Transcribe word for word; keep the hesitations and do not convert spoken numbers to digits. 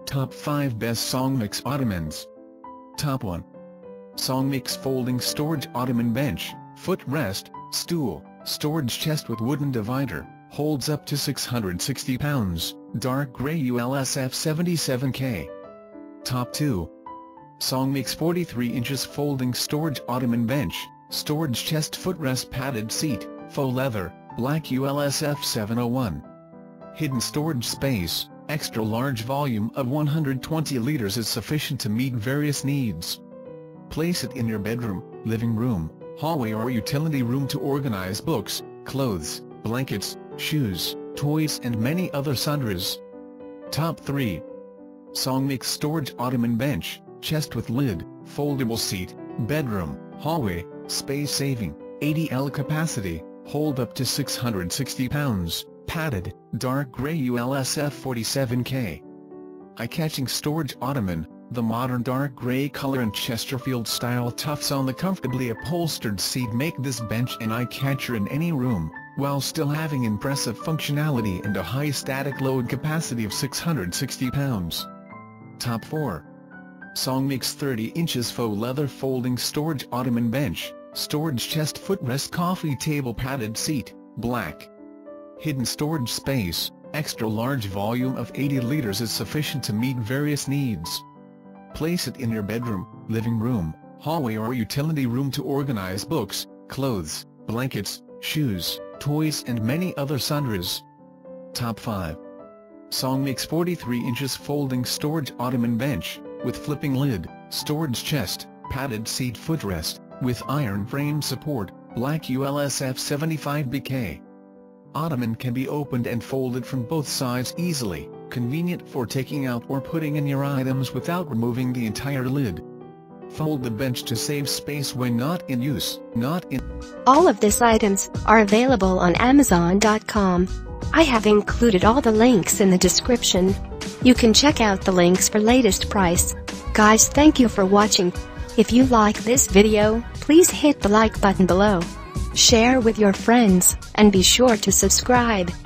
Top five Best SONGMICS Ottomans. Top one. SONGMICS Folding Storage Ottoman Bench, Footrest, Stool, Storage Chest with Wooden Divider, holds up to six hundred sixty pounds, dark grey U L S F seventy-seven K. Top two. SONGMICS forty-three inches Folding Storage Ottoman Bench, Storage Chest Footrest Padded Seat, Faux Leather, black U L S F seven oh one. Hidden storage space, extra large volume of one hundred twenty liters is sufficient to meet various needs. Place it in your bedroom, living room, hallway or utility room to organize books, clothes, blankets, shoes, toys and many other sundries. Top three. SONGMICS Storage Ottoman Bench, Chest with Lid, Foldable Seat, Bedroom, Hallway, Space Saving, eighty L Capacity, hold up to six hundred sixty pounds, Padded, dark grey U L S F forty-seven K. Eye-catching storage ottoman, the modern dark grey color and Chesterfield-style tufts on the comfortably upholstered seat make this bench an eye-catcher in any room, while still having impressive functionality and a high static load capacity of six hundred sixty pounds. Top four. SONGMICS thirty inches Faux Leather Folding Storage Ottoman Bench, Storage Chest Footrest Coffee Table Padded Seat, black. Hidden storage space, extra large volume of eighty liters is sufficient to meet various needs. Place it in your bedroom, living room, hallway or utility room to organize books, clothes, blankets, shoes, toys and many other sundries. Top five. SONGMICS forty-three inches Folding Storage Ottoman Bench, with flipping lid, storage chest, padded seat footrest, with iron frame support, black U L S F seventy-five B K. Ottoman can be opened and folded from both sides easily, convenient for taking out or putting in your items without removing the entire lid. Fold the bench to save space when not in use, not in... All of these items are available on Amazon dot com. I have included all the links in the description. You can check out the links for latest price. Guys, thank you for watching. If you like this video, please hit the like button below. Share with your friends, and be sure to subscribe.